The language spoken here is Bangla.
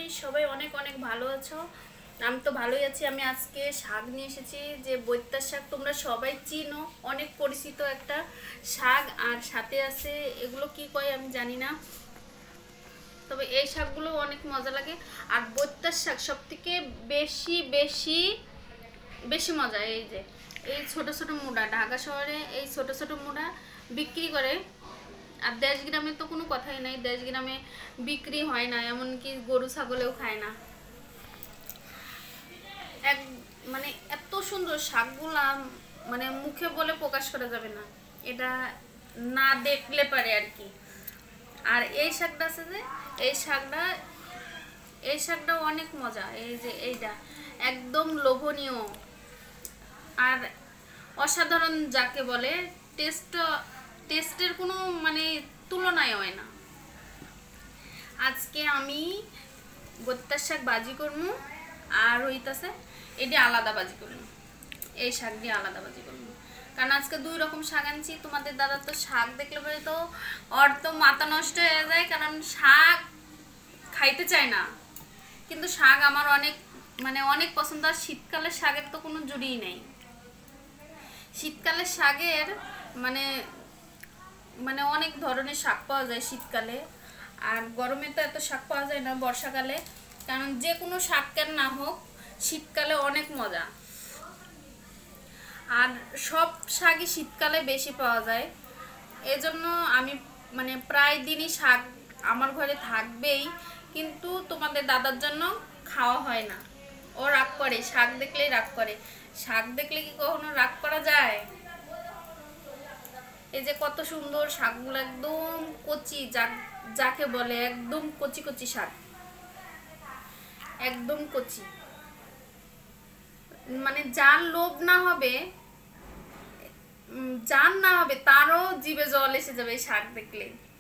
করি সবাই অনেক অনেক ভালো আছো। আমি তো ভালোই আছি। আমি আজকে শাক নিয়ে এসেছি, যে বৈত্যার শাক তোমরা সবাই চিনো, অনেক পরিচিত একটা শাক। আর সাথে আছে এগুলো কি কয় আমি জানি না, তবে এই শাকগুলো অনেক মজা লাগে। আর বৈত্যার শাক সব থেকে বেশি বেশি বেশি মজা। এই যে এই ছোট ছোট মুড়া, ঢাকা শহরে এই ছোট ছোট মুড়া বিক্রি করে। আর দেশ গ্রামে তো কোনো কথাই নাই, দেশ গ্রামে বিক্রি হয় না, এমনকি গরু ছাগলেও খায় না। এক মানে এত সুন্দর শাকগুলা, মানে মুখে বলে প্রকাশ করা যাবে না, এটা না দেখলে পারে আর কি। আর এই শাকটা আছে যে এই শাকটাও অনেক মজা। এই যে এইটা একদম লোভনীয় আর অসাধারণ যাকে বলে। টেস্টের কোনো মানে তুলনায় হয় না। আজকে আমি বত্তার শাক বাজি করবো, আর হইতাছে এটি আলাদা বাজি করবো, এই শাক দিয়ে আলাদা বাজি করবো। কারণ আজকে দুই রকম শাক আনছি। তোমাদের দাদা তো শাক দেখলে পরে তো ওর তো মাথা নষ্ট হয়ে যায়, কারণ শাক খাইতে চায় না। কিন্তু শাক আমার অনেক মানে অনেক পছন্দ। আর শীতকালের শাকের তো কোনো জুড়িই নেই। শীতকালের শাকের মানে মানে অনেক ধরনের শাক পাওয়া যায় শীতকালে, আর গরমে তো এত শাক পাওয়া যায় না বর্ষাকালে। কারণ যে কোনো শাক কেন না হোক, শীতকালে অনেক মজা। আর সব শাকই শীতকালে বেশি পাওয়া যায়, এজন্য আমি মানে প্রায় দিনই শাক আমার ঘরে থাকবেই। কিন্তু তোমাদের দাদার জন্য খাওয়া হয় না, ও রাগ করে, শাক দেখলেই রাগ করে। শাক দেখলে কি কখনো রাগ করা যায়? এই যে কত সুন্দর শাকগুলো, একদম কচি, যাকে বলে একদম কচি কচি শাক, একদম কচি। মানে যার লোভ না হবে, যার না হবে তারও জিভে জল এসে যাবে এই শাক দেখলে।